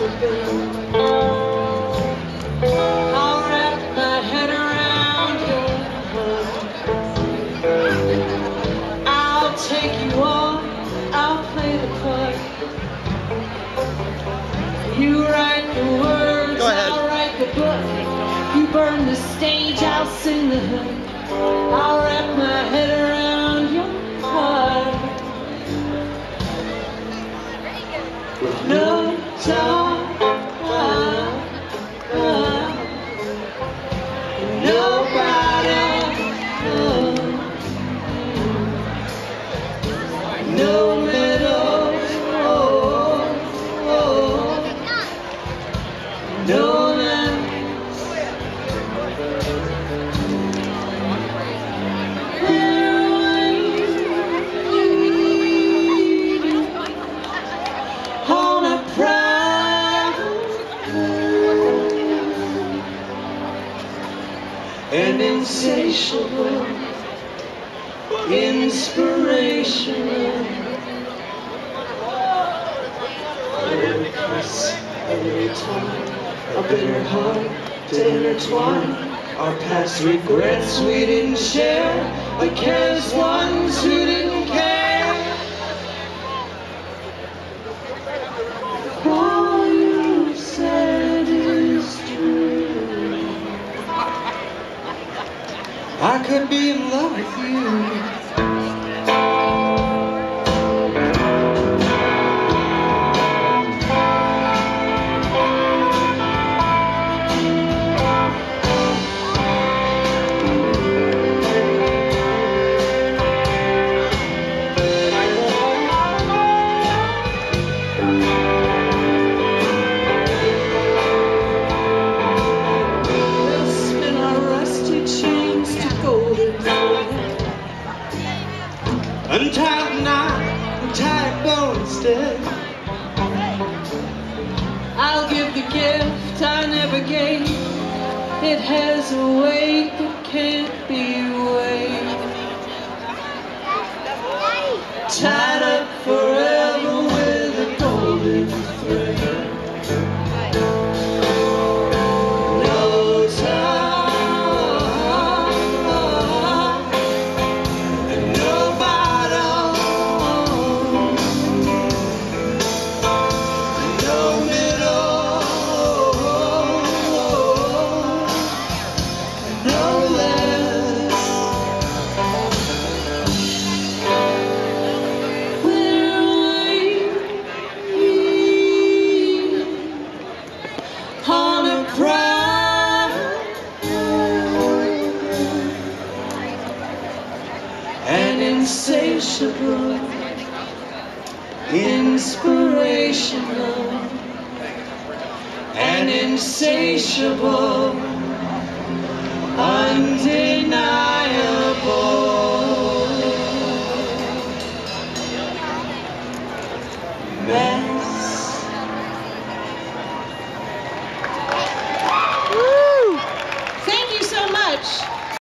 I'll wrap my head around your heart. I'll take you on, I'll play the part. You write the words, I'll write the book. You burn the stage, I'll sing the hook. I'll wrap my head around your heart. With no time, nobody, no middle, no land. And insatiable, inspirational. Every kiss, every time, a bitter heart to intertwine. Our past regrets we didn't share, the careless ones who didn't care. All you said is true. I could be in love with you. We'll spin our rusty chains to golden thread. Untie the knot, untie a bow instead. I'll give the gift I never gave. It has a weight that can't be weighed. Tied up forever with a golden thread. No time, and no bottom, no middle, no less. We're waiting on a private and insatiable, inspirational, and insatiable, undeniable.